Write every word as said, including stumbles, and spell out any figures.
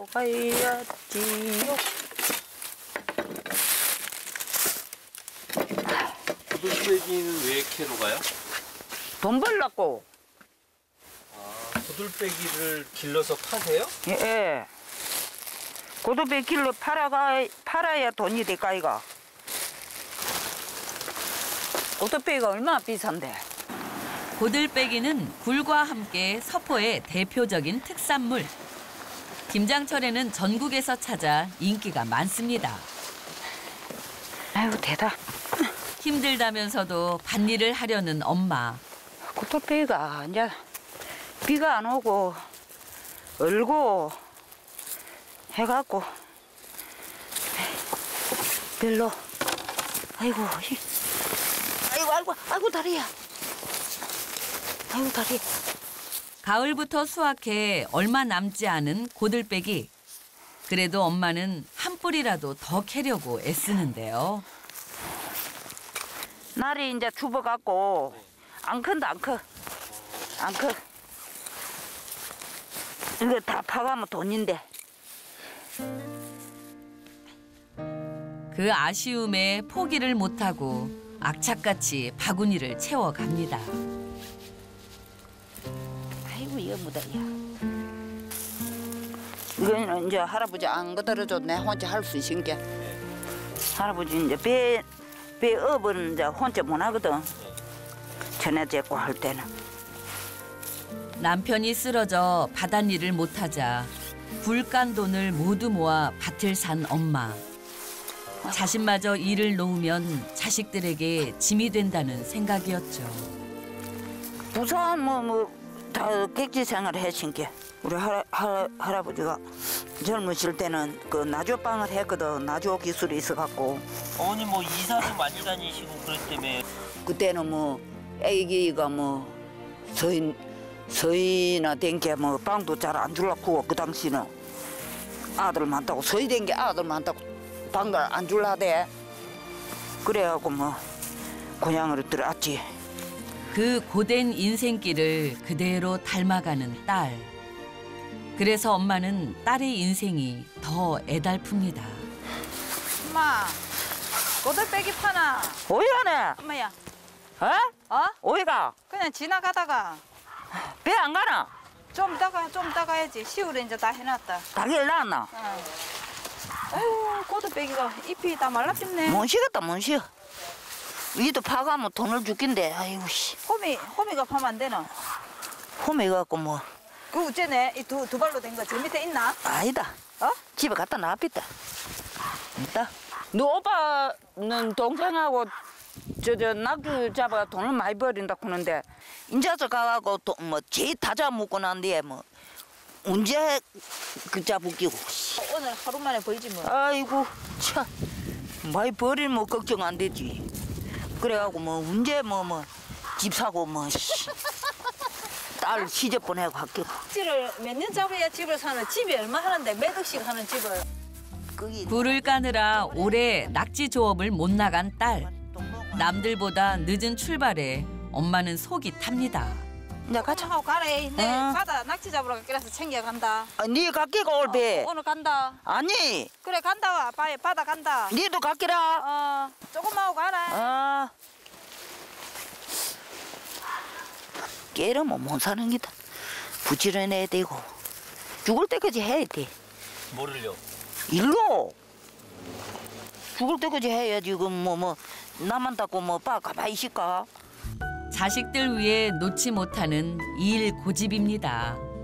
하고 가야지요. 고들빼기는 왜 캐러 가요? 돈 벌라고. 아, 고들빼기를 길러서 파세요? 예. 예. 고들빼기 길로 팔아가, 팔아야 돈이 될까, 이거. 고들빼기가 얼마나 비싼데. 고들빼기는 굴과 함께 서포의 대표적인 특산물. 김장철에는 전국에서 찾아 인기가 많습니다. 아이고, 대다. 힘들다면서도 밭일을 하려는 엄마. 고들빼기가 이제 비가 안 오고 얼고 해갖고 별로 아이고 아이고 아이고 아이고 다리야 아이고 다리. 가을부터 수확해 얼마 남지 않은 고들빼기. 그래도 엄마는 한 뿌리라도 더 캐려고 애쓰는데요. 날이 이제 추워갖고 안 큰다 안 커. 안 커. 이거 다 파가면 돈인데. 그 아쉬움에 포기를 못하고 악착같이 바구니를 채워갑니다. 아이고 이거 뭐다 야. 이거는 이제 할아버지 안 거들어줘 내 혼자 할 수 있은 게. 할아버지 이제 배, 배 업은 이제 혼자 못 하거든. 전에 제고 할 때는. 남편이 쓰러져 바닷일을 못하자 굴간 돈을 모두 모아 밭을 산 엄마. 자신마저 일을 놓으면 자식들에게 짐이 된다는 생각이었죠. 부산 뭐 뭐 다 객지 생활을 해신 게. 우리 할, 할, 할아버지가 젊으실 때는 그 나주방을 했거든. 나주 기술이 있어갖고. 어머니 뭐 이사도 많이 다니시고 그랬다며. 그때는 뭐 애기가 뭐 서인 서인아 된 게 뭐 빵도 잘 안 줄라고 그 당시는 아들 많다고 서이 된 게 아들 많다고 빵도 안 줄라대. 그래갖고 뭐 고향으로 들어왔지. 그 고된 인생길을 그대로 닮아가는 딸. 그래서 엄마는 딸의 인생이 더 애달픕니다. 엄마, 고들빼기 파나? 오이가네. 엄마야, 어? 어? 오이가 그냥 지나가다가 배 안 가나? 좀 이따가 좀 이따 가야지. 시골에 이제 다 해놨다. 가게를 나왔나? 어. 아유, 고들빼기가 잎이 다 말라붙네. 못 쉬겠다 못 쉬어. 위도 파가면 돈을 주긴데. 아이고 씨. 호미, 호미가 파면 안 되나? 홈에 갖고 뭐 그 우째네, 이 두 두 발로 된 거 저 밑에 있나? 아니다. 어? 집에 갖다 놔뒀다. 있다. 너 오빠는 동생하고 저 저 낙주 잡아 돈을 많이 버린다 그러는데 인자서 가가고 뭐 제일 다 잡아먹고 난 뒤에 뭐 언제 그 잡으기고. 오늘 하루 만에 벌지 뭐. 아이고 참 많이 버리면 뭐 걱정 안 되지. 그래가고 뭐 언제 뭐 뭐 집 사고 뭐 딸 시집 보내고 학교. 집을 몇 년 잡아야 집을 사는. 집이 얼마 하는데 몇 억씩 하는 집을. 거기 굴을 까느라 올해 낙지 조업을 못 나간 딸. 남들보다 늦은 출발에 엄마는 속이 탑니다. 이제 가자. 하고 가래. 내 어. 바다 낙지 잡으러 가기라서 챙겨 간다. 아, 네 갈게가 올 배. 어, 오늘 간다. 아니, 그래 간다. 바에 바다 간다. 니도 갈게라. 어, 조금만 하고 가라. 아, 깨르면 못 사는 기다. 부지런해야 되고 죽을 때까지 해야 돼. 뭐를요? 일로 죽을 때까지 해야지. 그 뭐 뭐 나만 닦고 뭐빠 가만히 있을까? 자식들 위해 놓지 못하는 일 고집입니다.